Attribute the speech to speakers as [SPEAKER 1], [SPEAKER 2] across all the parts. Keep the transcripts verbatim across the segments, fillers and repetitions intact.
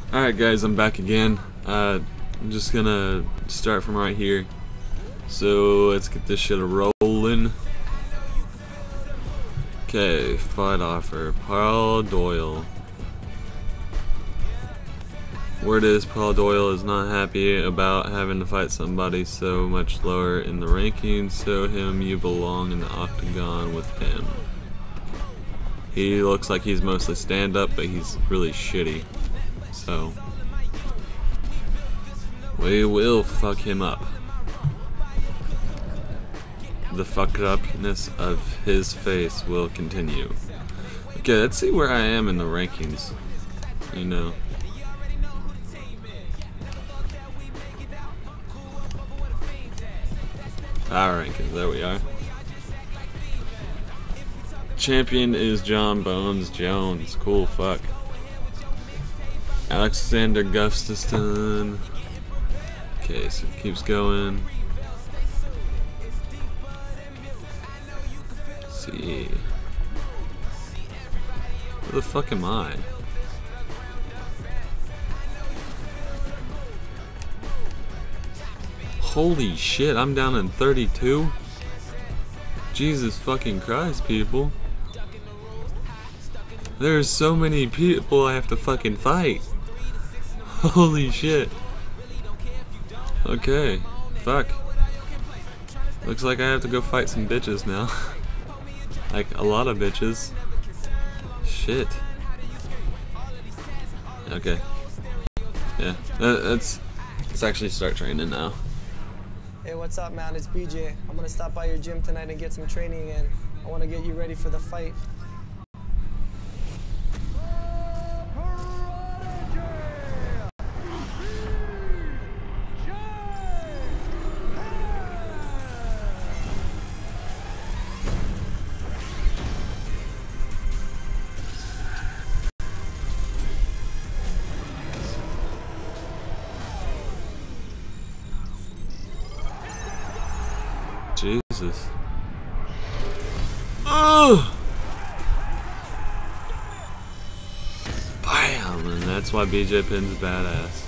[SPEAKER 1] Alright guys, I'm back again. Uh, I'm just gonna start from right here. So let's get this shit rolling. Okay, fight offer. Paul Doyle. Word is Paul Doyle is not happy about having to fight somebody so much lower in the rankings. Show him you belong in the octagon with him. He looks like he's mostly stand-up, but he's really shitty. So we will fuck him up. The fucked upness of his face will continue. Okay, let's see where I am in the rankings. You know. Our rankings, there we are. Champion is John Bones Jones. Cool, fuck. Alexander Gustafsson. Okay, so it keeps going. Let's see. Where the fuck am I? Holy shit, I'm down in thirty-two? Jesus fucking Christ, people. There's so many people I have to fucking fight. Holy shit. Okay, fuck. Looks like I have to go fight some bitches now. Like a lot of bitches. Shit. Okay. Yeah, let's let's actually start training now.
[SPEAKER 2] Hey, what's up, man? It's B J. I'm gonna stop by your gym tonight and get some training in. I want to get you ready for the fight.
[SPEAKER 1] Jesus. Oh! Bam! And that's why B J Penn's badass.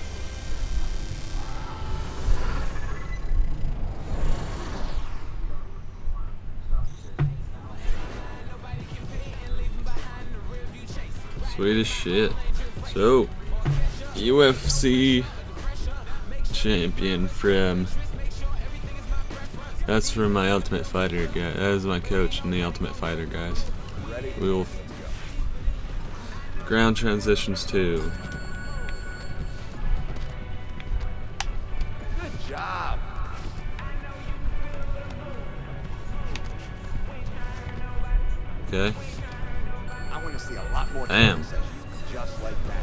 [SPEAKER 1] Sweet as shit. So, U F C champion from... That's from my Ultimate Fighter guy. That is my coach in the Ultimate Fighter, guys. We will ground transitions too.
[SPEAKER 3] Good job.
[SPEAKER 1] Okay.
[SPEAKER 3] I want to see a lot more
[SPEAKER 1] Damn.
[SPEAKER 3] just like that.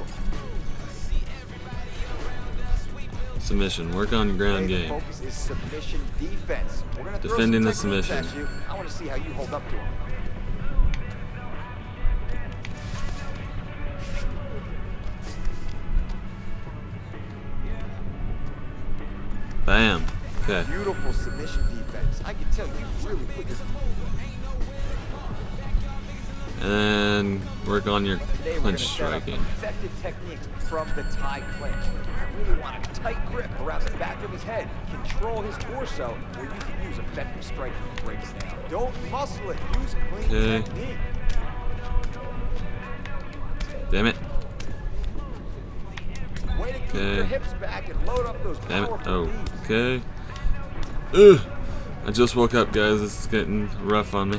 [SPEAKER 1] Submission. Work on ground game.
[SPEAKER 3] Focus is submission defense. We're gonna
[SPEAKER 1] Defending the
[SPEAKER 3] throw some techniques
[SPEAKER 1] submission.
[SPEAKER 3] at you. I want to see how you hold up to him.
[SPEAKER 1] Bam. Okay.
[SPEAKER 3] Beautiful submission defense. I can tell you really put your.
[SPEAKER 1] And work on your
[SPEAKER 3] Today we're
[SPEAKER 1] clinch
[SPEAKER 3] gonna set up
[SPEAKER 1] striking.
[SPEAKER 3] effective techniques from the tie clinch. I really want a tight grip around the back of his head. Control his torso where you can use effective striking to break it down. Don't muscle it. Use clean
[SPEAKER 1] Okay.
[SPEAKER 3] technique.
[SPEAKER 1] Damn it.
[SPEAKER 3] Way to keep
[SPEAKER 1] Okay.
[SPEAKER 3] your hips back and load up those
[SPEAKER 1] Damn it.
[SPEAKER 3] powerful
[SPEAKER 1] Oh.
[SPEAKER 3] knees.
[SPEAKER 1] Okay. Ugh. I just woke up, guys. This is getting rough on me.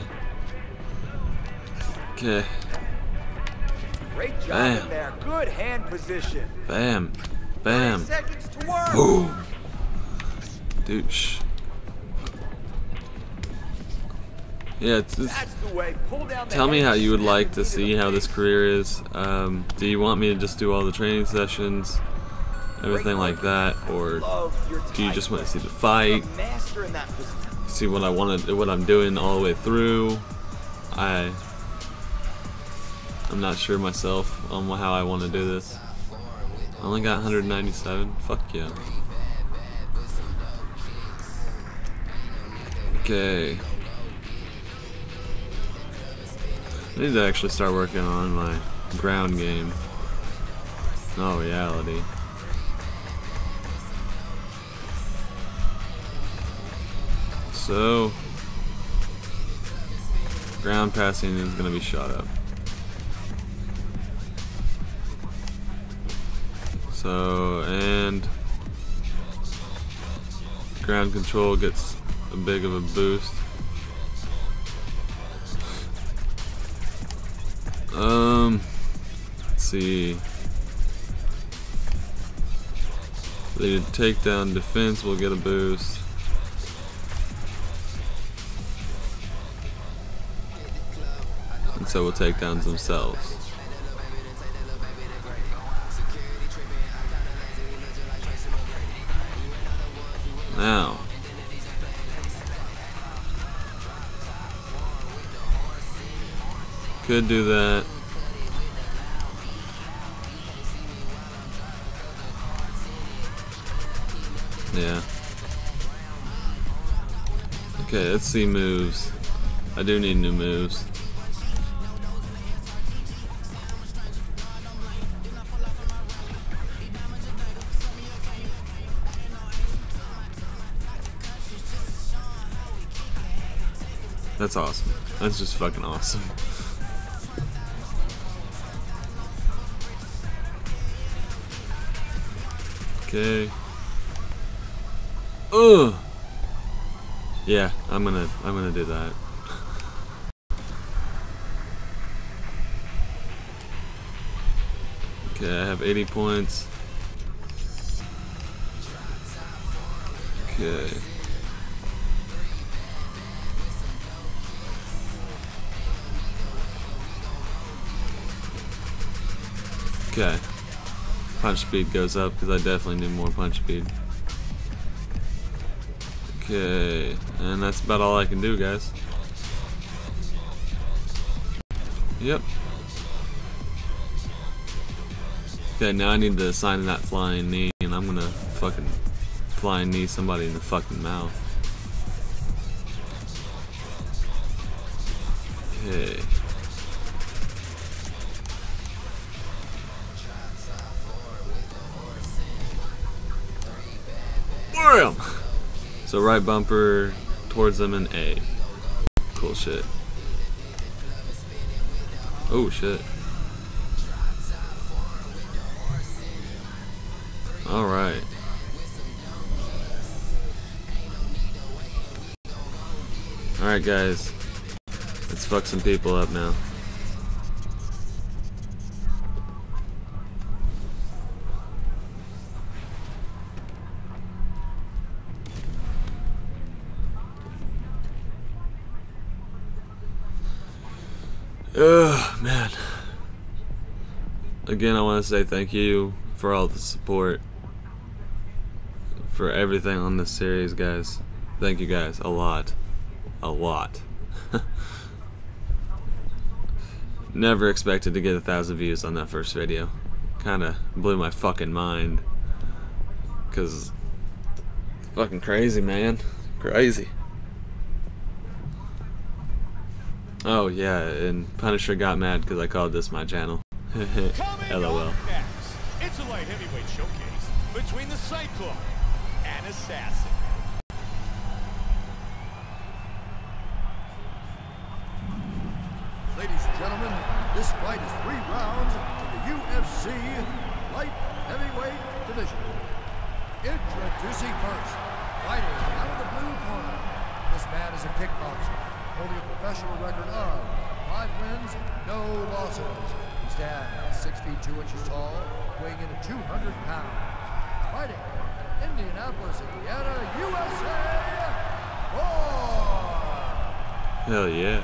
[SPEAKER 1] Okay.
[SPEAKER 3] Great job
[SPEAKER 1] Bam.
[SPEAKER 3] in there. Good hand position.
[SPEAKER 1] Bam. Bam.
[SPEAKER 3] thirty seconds to work.
[SPEAKER 1] Boom. Douche. Yeah, it's just,
[SPEAKER 3] That's the way. Pull down the
[SPEAKER 1] tell me
[SPEAKER 3] head,
[SPEAKER 1] how you would
[SPEAKER 3] snap
[SPEAKER 1] like
[SPEAKER 3] it
[SPEAKER 1] to
[SPEAKER 3] into
[SPEAKER 1] see
[SPEAKER 3] the
[SPEAKER 1] how this
[SPEAKER 3] face.
[SPEAKER 1] career is. Um, do you want me to just do all the training sessions, everything like that, or
[SPEAKER 3] Love your
[SPEAKER 1] do you
[SPEAKER 3] tight
[SPEAKER 1] just want to see
[SPEAKER 3] grip.
[SPEAKER 1] the fight,
[SPEAKER 3] A master in that position.
[SPEAKER 1] see what I want to, what I'm doing all the way through? I, I'm not sure myself on how I want to do this. I only got one hundred ninety-seven. Fuck yeah. Okay. I need to actually start working on my ground game. No reality. So, ground passing is going to be shot up. So, and ground control gets a big of a boost. Um, let's see. The takedown defense will get a boost. And so will takedowns themselves. Now, could do that. Yeah. Okay, let's see moves. I do need new moves. That's awesome. That's just fucking awesome. Okay. Ugh. Yeah, I'm gonna I'm gonna do that. Okay, I have eighty points. Okay. Okay. Punch speed goes up because I definitely need more punch speed. Okay, and that's about all I can do, guys. Yep. Okay, now I need to assign that flying knee, and I'm gonna fucking flying knee somebody in the fucking mouth. Okay. Bam! So right bumper towards them in A. Cool shit. Oh shit. Alright. Alright guys. Let's fuck some people up now. Ugh, man. Again, I want to say thank you for all the support, for everything on this series, guys. Thank you guys a lot. A lot. Never expected to get a thousand views on that first video. Kinda blew my fucking mind. Cause fucking crazy, man. Crazy. Oh yeah, and Punisher got mad because I called this my channel. LOL.
[SPEAKER 4] It's a light heavyweight showcase between the Cyclone and Assassin.
[SPEAKER 5] Ladies and gentlemen, this fight is three rounds in the U F C light heavyweight division. Introducing first, fighting out of the blue corner. This man is a kickboxer, holding a professional record of five wins, no losses. He stands six feet two inches tall, weighing in at two hundred pounds. Fighting in Indianapolis, Indiana, U S A. Boy!
[SPEAKER 1] Hell yeah.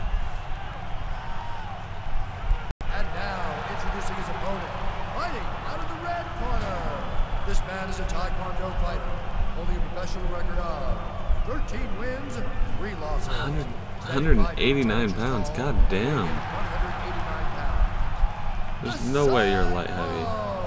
[SPEAKER 5] And now, introducing his opponent, fighting out of the red corner. This man is a Taekwondo fighter, holding a professional record of thirteen wins, three losses.
[SPEAKER 1] one hundred eighty-nine pounds, god damn. There's no way you're light heavy.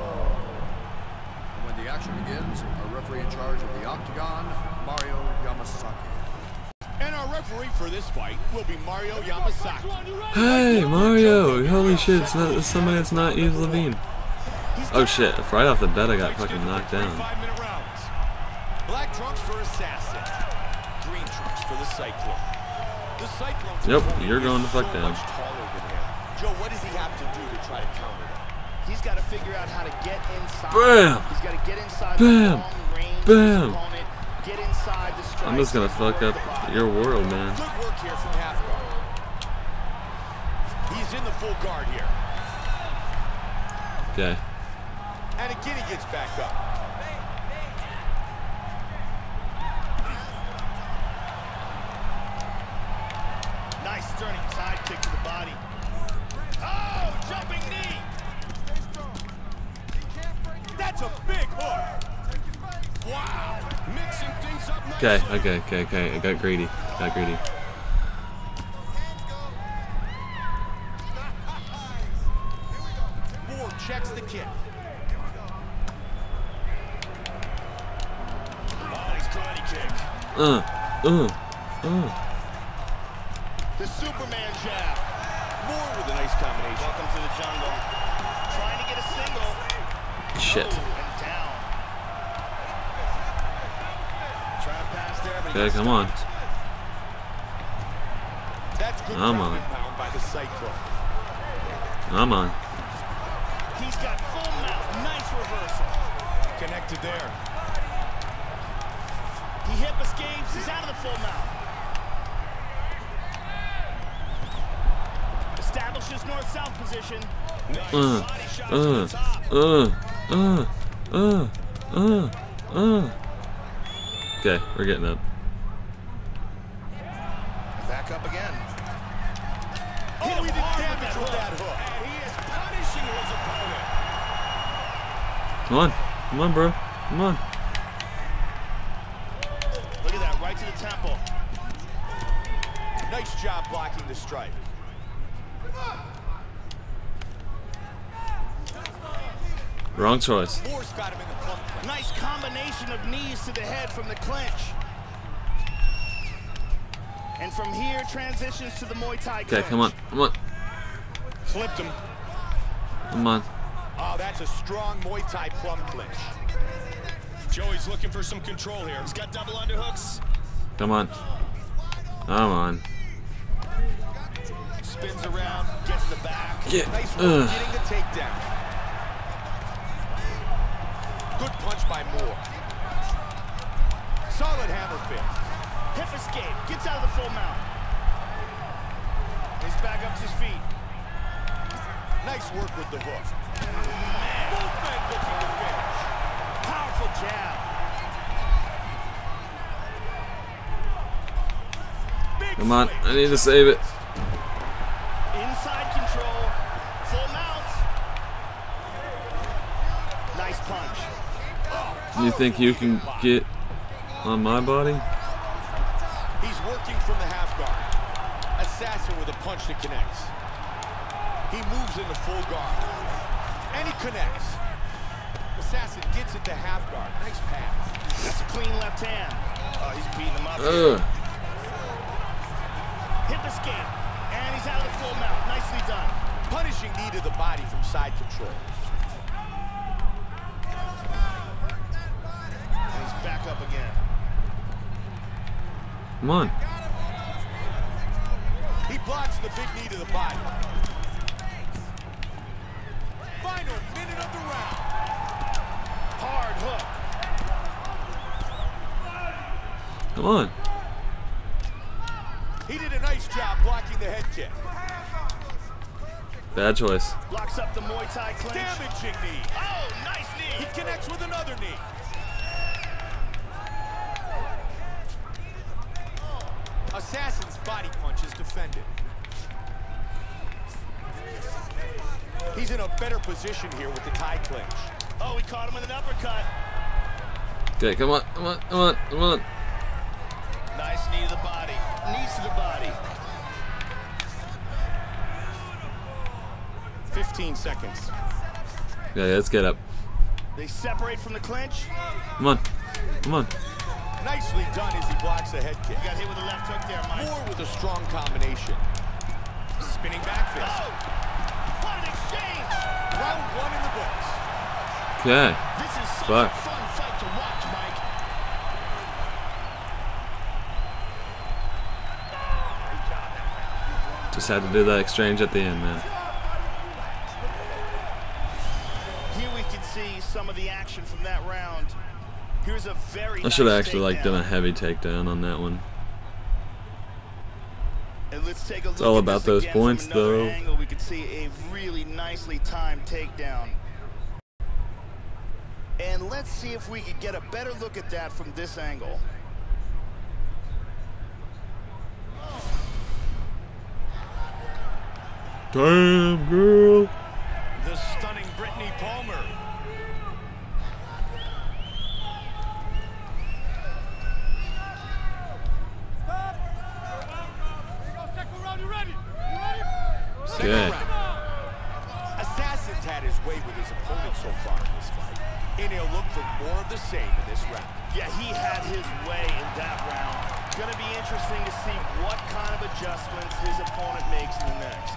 [SPEAKER 5] When the action begins, our referee in charge of the Octagon, Mario Yamasaki.
[SPEAKER 4] And our referee for this fight will be Mario Yamasaki.
[SPEAKER 1] Hey, Mario! Holy shit, it's, not, it's somebody that's not Yves Levine. Oh shit, right off the bat I got fucking knocked down.
[SPEAKER 4] Black trunks for Assassin. Green trunks for the Cyclone. The Cyclone.
[SPEAKER 1] Yep, you're going to fuck down.
[SPEAKER 3] Joe, what does he have to do to try to counter that? He's got to figure out how to get inside.
[SPEAKER 1] Bam!
[SPEAKER 3] He's got to get inside
[SPEAKER 1] Bam!
[SPEAKER 3] the long range
[SPEAKER 1] Bam!
[SPEAKER 3] opponent, get inside the strike.
[SPEAKER 1] I'm just gonna fuck up your world, man.
[SPEAKER 3] Good work here from half guard. He's in the full guard here.
[SPEAKER 1] Okay.
[SPEAKER 3] And again he gets back up. Nice turning side kick to the body. Oh, jumping knee.
[SPEAKER 4] That's a big hook. Wow. Mixing things up nicely.
[SPEAKER 1] Okay, okay, okay, okay. I got greedy. Got greedy.
[SPEAKER 3] Moore checks the kick. Oh, he's karate kick.
[SPEAKER 1] Uh, uh, uh.
[SPEAKER 3] The Superman jab. Moore with a nice combination. Welcome to the jungle. Trying to get a single.
[SPEAKER 1] Shit.
[SPEAKER 3] Oh, and down. Try to pass there, but
[SPEAKER 1] Okay, come on.
[SPEAKER 3] That's good
[SPEAKER 1] I'm
[SPEAKER 3] ground
[SPEAKER 1] on.
[SPEAKER 3] and pound by the Cyclone.
[SPEAKER 1] I'm on.
[SPEAKER 3] He's got full mount. Nice reversal.
[SPEAKER 4] Connected there.
[SPEAKER 3] He hip escapes. He's out of the full mount. Establishes north-south position. Nice
[SPEAKER 1] Uh,
[SPEAKER 3] body shots
[SPEAKER 1] uh,
[SPEAKER 3] to the top.
[SPEAKER 1] uh, uh, uh, uh, uh. Okay, we're getting up.
[SPEAKER 3] Back up again.
[SPEAKER 4] Oh,
[SPEAKER 3] Hit
[SPEAKER 4] he
[SPEAKER 3] him
[SPEAKER 4] did
[SPEAKER 3] hard
[SPEAKER 4] damage
[SPEAKER 3] with
[SPEAKER 4] with
[SPEAKER 3] that
[SPEAKER 4] that
[SPEAKER 3] hook.
[SPEAKER 4] hook. And he is punishing his opponent.
[SPEAKER 1] Come on. Come on, bro. Come on.
[SPEAKER 3] Look at that, right to the temple.
[SPEAKER 4] Nice job blocking the strike.
[SPEAKER 1] Wrong choice.
[SPEAKER 4] Moore's got him in the plump.
[SPEAKER 3] Nice combination of knees to the head from the clinch. And from here, transitions to the Muay Thai
[SPEAKER 1] Okay,
[SPEAKER 3] clinch.
[SPEAKER 1] come on. Come on.
[SPEAKER 4] Flipped him.
[SPEAKER 1] Come on.
[SPEAKER 4] Oh, that's a strong Muay Thai plum clinch. Joey's looking for some control here.
[SPEAKER 3] He's got double underhooks.
[SPEAKER 1] Come on. Come on.
[SPEAKER 3] Spins around, gets the back.
[SPEAKER 1] Get.
[SPEAKER 4] Nice work
[SPEAKER 1] Uh.
[SPEAKER 4] getting the takedown. Good punch by Moore. Solid hammer fist.
[SPEAKER 3] Hip escape, gets out of the full mount. He's back up to his feet.
[SPEAKER 4] Nice work with the hook. Movement looking to finish.
[SPEAKER 3] Powerful jab.
[SPEAKER 4] Big
[SPEAKER 1] Come on.
[SPEAKER 4] swing.
[SPEAKER 1] I need to save it.
[SPEAKER 3] Inside control, full mount. Nice punch.
[SPEAKER 1] You think you can get on my body?
[SPEAKER 4] He's working from the half guard. Assassin with a punch that connects. He moves into full guard. And he connects. Assassin gets into half guard. Nice pass.
[SPEAKER 3] That's a clean left hand. Oh, he's beating him up here.
[SPEAKER 1] Ugh.
[SPEAKER 3] Hip escape. And he's out of the full mount. Nicely done.
[SPEAKER 4] Punishing knee to the body from side control.
[SPEAKER 3] And he's back up again.
[SPEAKER 1] Come on.
[SPEAKER 4] He blocks the big knee to the body. Final minute of the round.
[SPEAKER 3] Hard hook.
[SPEAKER 1] Come on.
[SPEAKER 4] He did a nice job blocking the head kick.
[SPEAKER 1] Bad choice.
[SPEAKER 3] Blocks up the Muay Thai clinch.
[SPEAKER 4] Damaging knee.
[SPEAKER 3] Oh, nice knee.
[SPEAKER 4] He connects with another knee. Assassin's body punch is defended. He's in a better position here with the Thai clinch.
[SPEAKER 3] Oh, he caught him with an uppercut.
[SPEAKER 1] Okay, come on. Come on. Come on. Come on.
[SPEAKER 3] Nice knee to the body. Knees to the body. fifteen seconds.
[SPEAKER 1] Yeah, let's get up.
[SPEAKER 3] They separate from the clinch.
[SPEAKER 1] Come on. Come on.
[SPEAKER 4] Nicely done as he blocks the head kick.
[SPEAKER 3] He got hit with a left hook there, Mike.
[SPEAKER 4] Moore with a strong combination. Spinning back fist.
[SPEAKER 3] Oh, what an exchange.
[SPEAKER 4] Round one in the books.
[SPEAKER 1] Okay. Fuck. Just had to do that exchange at the end, man.
[SPEAKER 6] Here we can see some of the action from that round. Here's a very
[SPEAKER 1] I should have
[SPEAKER 6] nice
[SPEAKER 1] actually like
[SPEAKER 6] takedown.
[SPEAKER 1] done a heavy takedown on that one.
[SPEAKER 6] And let's take a
[SPEAKER 1] It's
[SPEAKER 6] look
[SPEAKER 1] all
[SPEAKER 6] at
[SPEAKER 1] about
[SPEAKER 6] this
[SPEAKER 1] those
[SPEAKER 6] again from
[SPEAKER 1] points,
[SPEAKER 6] another
[SPEAKER 1] though.
[SPEAKER 6] angle. We can see a really nicely timed takedown. And let's see if we can get a better look at that from this angle.
[SPEAKER 1] Damn, girl.
[SPEAKER 4] The stunning Brittany Palmer.
[SPEAKER 1] Okay.
[SPEAKER 4] Assassin's had his way with his opponent so far in this fight, and he'll look for more of the same in this round.
[SPEAKER 6] Yeah, he had his way in that round. Gonna be interesting to see what kind of adjustments his opponent makes in the next.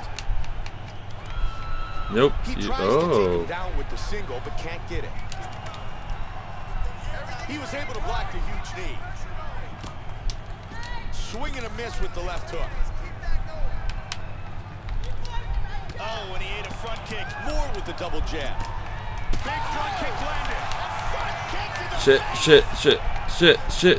[SPEAKER 1] Nope.
[SPEAKER 4] He
[SPEAKER 1] You-
[SPEAKER 4] tries to take
[SPEAKER 1] oh.
[SPEAKER 4] him down with the single, but can't get it. He was able to block the huge knee. Swing and a miss with the left hook.
[SPEAKER 6] Oh, and he ate a front kick.
[SPEAKER 4] More with the double jab. Big front kick landed.
[SPEAKER 6] Front kick to the
[SPEAKER 1] Shit,
[SPEAKER 6] face.
[SPEAKER 1] shit, shit, shit, shit.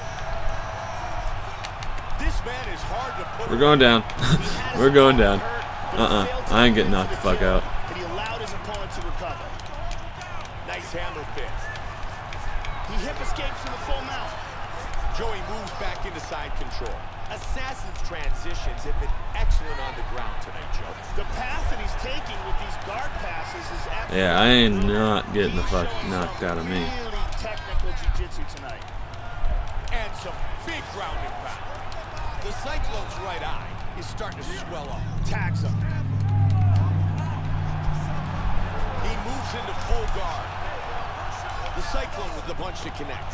[SPEAKER 4] This man is hard to put
[SPEAKER 1] We're going down.
[SPEAKER 6] He had his
[SPEAKER 1] We're going
[SPEAKER 6] opponent
[SPEAKER 1] down.
[SPEAKER 6] hurt, but he
[SPEAKER 1] Uh-uh.
[SPEAKER 6] failed to
[SPEAKER 1] I ain't getting
[SPEAKER 6] finish
[SPEAKER 1] knocked the
[SPEAKER 6] the
[SPEAKER 1] fuck
[SPEAKER 6] kill,
[SPEAKER 1] out.
[SPEAKER 6] But he allowed his opponent to recover.
[SPEAKER 4] Nice hammer fist.
[SPEAKER 6] He hip escapes from the full mount.
[SPEAKER 4] Joey moves back into side control. Assassin's transitions have been excellent on the ground tonight, Joe.
[SPEAKER 6] The path that he's taking with these guard passes is absolutely
[SPEAKER 1] Yeah, I ain't
[SPEAKER 6] brutal.
[SPEAKER 1] not getting the
[SPEAKER 6] He's
[SPEAKER 1] fuck
[SPEAKER 6] showing
[SPEAKER 1] knocked
[SPEAKER 6] some
[SPEAKER 1] out of me.
[SPEAKER 6] Really technical jiu-jitsu tonight.
[SPEAKER 4] And some big ground and pound. The Cyclone's right eye is starting to swell up.
[SPEAKER 6] Tags him.
[SPEAKER 4] He moves into full guard. The Cyclone with the punch that connects.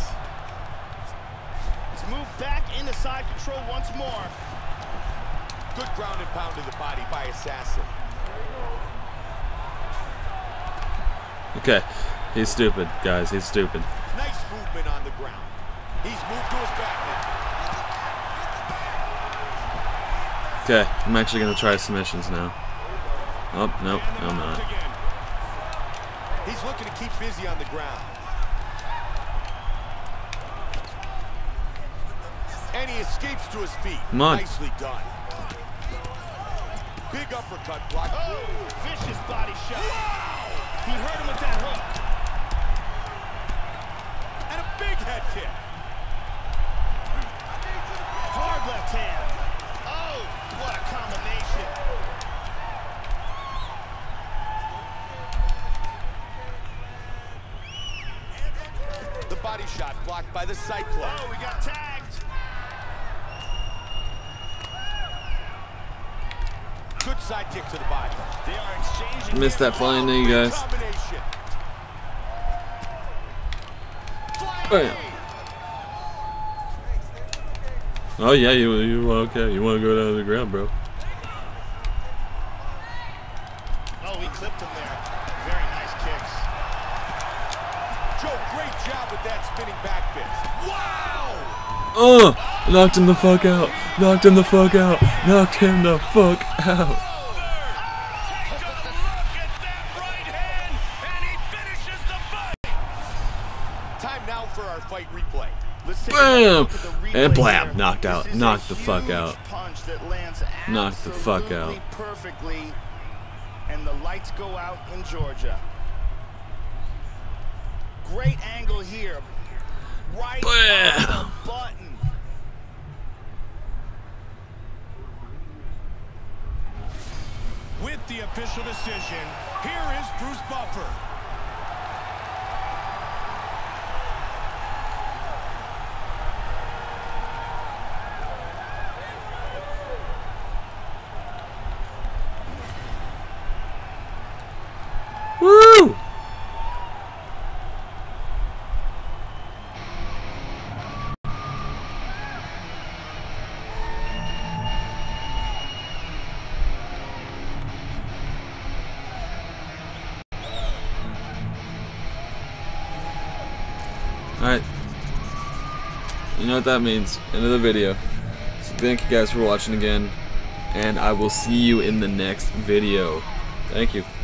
[SPEAKER 6] He's moved back into side control once more.
[SPEAKER 4] Good ground and pound to the body by Assassin.
[SPEAKER 1] Okay. He's stupid, guys. He's stupid.
[SPEAKER 4] Nice movement on the ground. He's moved to his back now.
[SPEAKER 1] Okay. I'm actually going to try submissions now. Oh, nope. No, I'm not.
[SPEAKER 4] Again. He's looking to keep busy on the ground. And he escapes to his feet.
[SPEAKER 1] Come on.
[SPEAKER 4] Nicely done. Big uppercut block.
[SPEAKER 6] Oh, vicious body shot. He hurt him with that hook.
[SPEAKER 4] And a big head kick.
[SPEAKER 6] Hard left hand. Oh, what a combination.
[SPEAKER 4] The body shot blocked by the Cyclone.
[SPEAKER 6] Oh, we got tagged.
[SPEAKER 4] Good side kick to the body.
[SPEAKER 6] They are exchanging.
[SPEAKER 1] Missed that flying knee, guys.
[SPEAKER 4] Combination.
[SPEAKER 1] Bam. Oh yeah, you you okay? You want to go down to the ground, bro?
[SPEAKER 6] Oh, he clipped him there. Very nice kicks.
[SPEAKER 4] Joe, great job with that spinning back fist. Wow!
[SPEAKER 1] Oh, knocked him the fuck out. Knocked him the fuck out. Knocked him the fuck out.
[SPEAKER 6] Take a look at that right hand, and he finishes the fight.
[SPEAKER 4] Time now for our fight replay.
[SPEAKER 6] Let's take a
[SPEAKER 1] Bam!
[SPEAKER 6] look at the replay
[SPEAKER 1] And blab,
[SPEAKER 6] here.
[SPEAKER 1] knocked out.
[SPEAKER 6] This is
[SPEAKER 1] Knocked
[SPEAKER 6] a
[SPEAKER 1] the fuck
[SPEAKER 6] huge
[SPEAKER 1] out.
[SPEAKER 6] Punch that lands
[SPEAKER 1] Knocked the fuck out.
[SPEAKER 6] absolutely perfectly, and the lights go out in Georgia. Great angle here, right
[SPEAKER 1] Bam!
[SPEAKER 6] on the button.
[SPEAKER 4] With the official decision, here is Bruce Buffer.
[SPEAKER 1] Woo! Alright. You know what that means. End of the video. So thank you guys for watching again. And I will see you in the next video. Thank you.